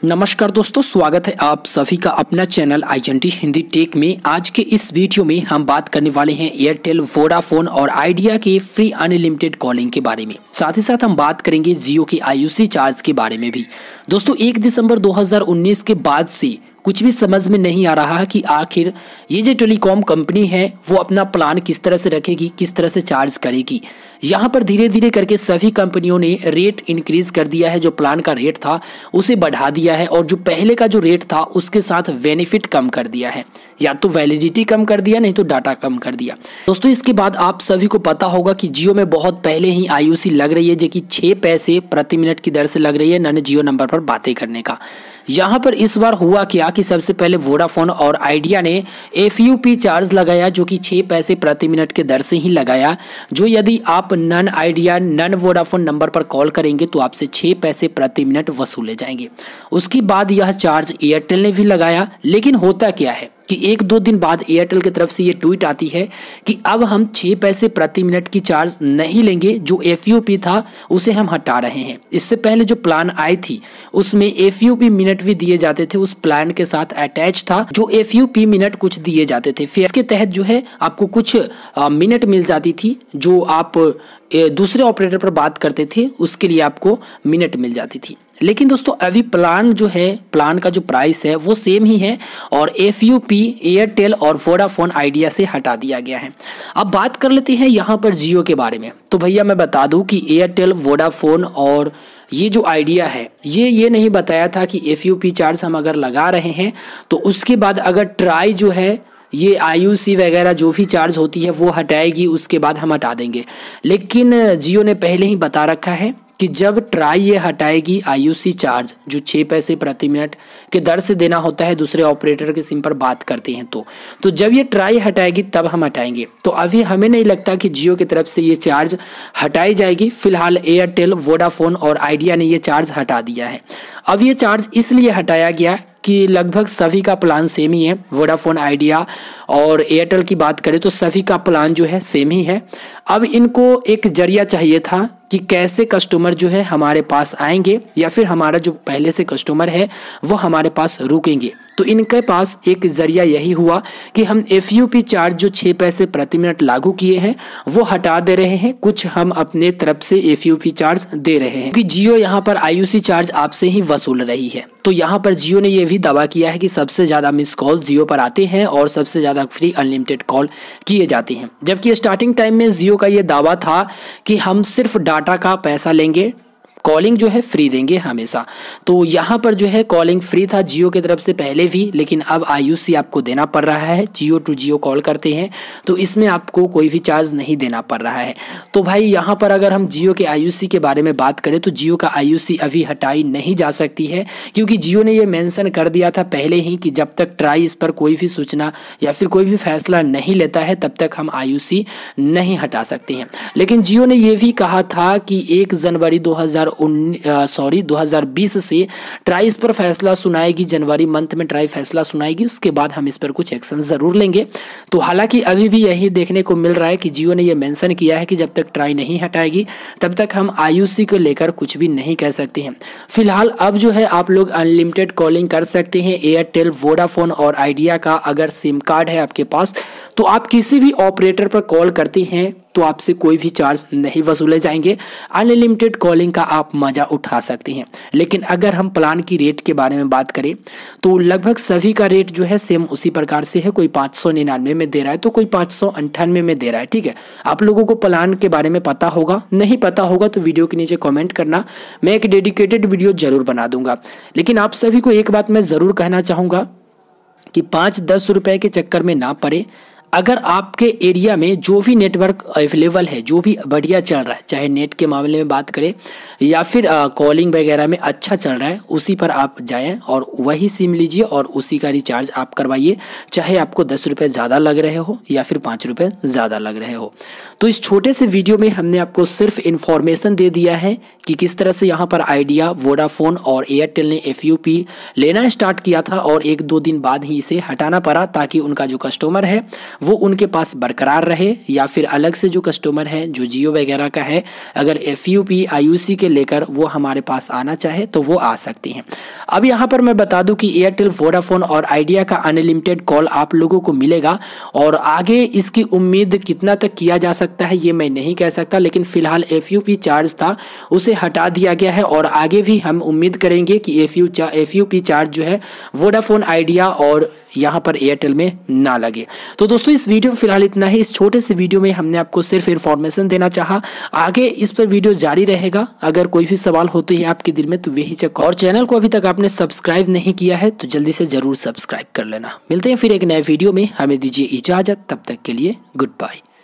नमस्कार दोस्तों, स्वागत है आप सभी का अपना चैनल INT हिंदी टेक में। आज के इस वीडियो में हम बात करने वाले हैं एयरटेल, वोडाफोन और आइडिया के फ्री अनलिमिटेड कॉलिंग के बारे में। साथ ही साथ हम बात करेंगे जियो के IUC चार्ज के बारे में भी। दोस्तों 1 दिसंबर 2019 के बाद से कुछ भी समझ में नहीं आ रहा है कि आखिर ये जो टेलीकॉम कंपनी है वो अपना प्लान किस तरह से रखेगी, किस तरह से चार्ज करेगी। यहाँ पर धीरे धीरे करके सभी कंपनियों ने रेट इंक्रीज कर दिया है। जो प्लान का रेट था उसे बढ़ा दिया है और जो पहले का जो रेट था उसके साथ बेनिफिट कम कर दिया है, या तो वैलिडिटी कम कर दिया, नहीं तो डाटा कम कर दिया। दोस्तों इसके बाद आप सभी को पता होगा कि जियो में बहुत पहले ही IUC लग रही है, जो कि 6 पैसे प्रति मिनट की दर से लग रही है नन जियो नंबर पर बातें करने का। यहाँ पर इस बार हुआ क्या कि सबसे पहले वोडाफोन और आइडिया ने FUP चार्ज लगाया, जो कि 6 पैसे प्रति मिनट के दर से ही लगाया। जो यदि आप non Idea non Vodafone number पर कॉल करेंगे तो आपसे 6 पैसे प्रति मिनट वसूले जाएंगे। उसके बाद यह चार्ज एयरटेल ने भी लगाया। लेकिन होता क्या है कि 1-2 दिन बाद एयरटेल की तरफ से ये ट्वीट आती है कि अब हम 6 पैसे प्रति मिनट की चार्ज नहीं लेंगे, जो FUP था उसे हम हटा रहे हैं। इससे पहले जो प्लान आई थी उसमें FUP मिनट भी दिए जाते थे, उस प्लान के साथ अटैच था जो FUP मिनट कुछ दिए जाते थे। फिर इसके तहत जो है आपको कुछ मिनट मिल जाती थी, जो आप दूसरे ऑपरेटर पर बात करते थे उसके लिए आपको मिनट मिल जाती थी। लेकिन दोस्तों अभी प्लान जो है, प्लान का जो प्राइस है वो सेम ही है और FUP एयरटेल और वोडाफोन आइडिया से हटा दिया गया है। अब बात कर लेते हैं यहाँ पर जियो के बारे में। तो भैया मैं बता दूं कि एयरटेल, वोडाफोन और ये जो आइडिया है ये नहीं बताया था कि FUP चार्ज हम अगर लगा रहे हैं तो उसके बाद अगर ट्राई जो है ये IUC वगैरह जो भी चार्ज होती है वो हटाएगी, उसके बाद हम हटा देंगे। लेकिन जियो ने पहले ही बता रखा है कि जब ट्राई ये हटाएगी IUC चार्ज, जो 6 पैसे प्रति मिनट के दर से देना होता है दूसरे ऑपरेटर के सिम पर बात करते हैं तो जब ये ट्राई हटाएगी तब हम हटाएंगे। तो अभी हमें नहीं लगता कि जियो की तरफ से ये चार्ज हटाई जाएगी। फिलहाल एयरटेल, वोडाफोन और आइडिया ने ये चार्ज हटा दिया है। अब ये चार्ज इसलिए हटाया गया कि लगभग सभी का प्लान सेम ही है। वोडाफोन, आइडिया और एयरटेल की बात करें तो सभी का प्लान जो है सेम ही है। अब इनको एक जरिया चाहिए था कि कैसे कस्टमर जो है हमारे पास आएंगे या फिर हमारा जो पहले से कस्टमर है वो हमारे पास रुकेंगे। तो इनके पास एक जरिया यही हुआ कि हम FUP चार्ज जो 6 पैसे प्रति मिनट लागू किए हैं वो हटा दे रहे हैं, कुछ हम अपने तरफ से FUP चार्ज दे रहे हैं, क्योंकि जियो यहाँ पर IUC चार्ज आपसे ही वसूल रही है। तो यहाँ पर जियो ने यह भी दावा किया है कि सबसे ज़्यादा मिस कॉल जियो पर आते हैं और सबसे ज़्यादा फ्री अनलिमिटेड कॉल किए जाते हैं। जबकि स्टार्टिंग टाइम में जियो का ये दावा था कि हम सिर्फ डाटा का पैसा लेंगे, कॉलिंग जो है फ्री देंगे हमेशा। तो यहाँ पर जो है कॉलिंग फ्री था जियो की तरफ से पहले भी, लेकिन अब IUC आपको देना पड़ रहा है। जियो टू जियो कॉल करते हैं तो इसमें आपको कोई भी चार्ज नहीं देना पड़ रहा है। तो भाई यहाँ पर अगर हम जियो के IUC के बारे में बात करें तो जियो का IUC अभी हटाई नहीं जा सकती है, क्योंकि जियो ने ये मेंशन कर दिया था पहले ही कि जब तक ट्राई इस पर कोई भी सूचना या फिर कोई भी फैसला नहीं लेता है तब तक हम IUC नहीं हटा सकते हैं। लेकिन जियो ने यह भी कहा था कि 1 जनवरी 2020 से ट्राई इस पर फैसला सुनाएगी, जनवरी मंथ में ट्राई फैसला सुनाएगी, उसके बाद हम इस पर कुछ एक्शन जरूर लेंगे। तो हालांकि अभी भी यही देखने को मिल रहा है कि जियो ने यह मेंशन किया है कि जब तक ट्राई नहीं हटाएगी तब तक हम IUC को लेकर कुछ भी नहीं कह सकते हैं। फिलहाल अब जो है आप लोग अनलिमिटेड कॉलिंग कर सकते हैं। एयरटेल, वोडाफोन और आइडिया का अगर सिम कार्ड है आपके पास तो आप किसी भी ऑपरेटर पर कॉल करते हैं तो आपसे कोई भी चार्ज नहीं वसूले जाएंगे। अनलिमिटेड कॉलिंग का आप मजा उठा सकते हैं। लेकिन अगर हम प्लान की रेट के बारे में बात करें तो लगभग सभी का रेट जो है सेम उसी प्रकार से है। कोई 599 में दे रहा है तो कोई 598 में दे रहा है। ठीक है, आप लोगों को प्लान के बारे में पता होगा, नहीं पता होगा तो वीडियो के नीचे कमेंट करना, मैं एक डेडिकेटेड वीडियो जरूर बना दूंगा। लेकिन आप सभी को एक बात मैं जरूर कहना चाहूँगा कि 5-10 रुपए के चक्कर में ना पड़े। अगर आपके एरिया में जो भी नेटवर्क अवेलेबल है, जो भी बढ़िया चल रहा है, चाहे नेट के मामले में बात करें या फिर कॉलिंग वगैरह में अच्छा चल रहा है, उसी पर आप जाएं और वही सिम लीजिए और उसी का रिचार्ज आप करवाइए, चाहे आपको 10 रुपये ज़्यादा लग रहे हो या फिर 5 रुपये ज़्यादा लग रहे हो। तो इस छोटे से वीडियो में हमने आपको सिर्फ इन्फॉर्मेशन दे दिया है कि किस तरह से यहाँ पर आइडिया, वोडाफोन और एयरटेल ने FUP लेना स्टार्ट किया था और 1-2 दिन बाद ही इसे हटाना पड़ा, ताकि उनका जो कस्टमर है वो उनके पास बरकरार रहे, या फिर अलग से जो कस्टमर है जो जियो वगैरह का है, अगर FUP IUC के लेकर वो हमारे पास आना चाहे तो वो आ सकती हैं। अब यहाँ पर मैं बता दूं कि एयरटेल, वोडाफोन और आइडिया का अनलिमिटेड कॉल आप लोगों को मिलेगा, और आगे इसकी उम्मीद कितना तक किया जा सकता है ये मैं नहीं कह सकता, लेकिन फिलहाल FUP चार्ज था उसे हटा दिया गया है, और आगे भी हम उम्मीद करेंगे कि FUP चार्ज जो है वोडाफोन, आइडिया और यहाँ पर एयरटेल में ना लगे। तो दोस्तों इस वीडियो में फिलहाल इतना ही। इस छोटे से वीडियो में हमने आपको सिर्फ इन्फॉर्मेशन देना चाहा, आगे इस पर वीडियो जारी रहेगा। अगर कोई भी सवाल होते हैं आपके दिल में तो वही चेक, और चैनल को अभी तक आपने सब्सक्राइब नहीं किया है तो जल्दी से जरूर सब्सक्राइब कर लेना। मिलते हैं फिर एक नए वीडियो में, हमें दीजिए इजाजत, तब तक के लिए गुड बाय।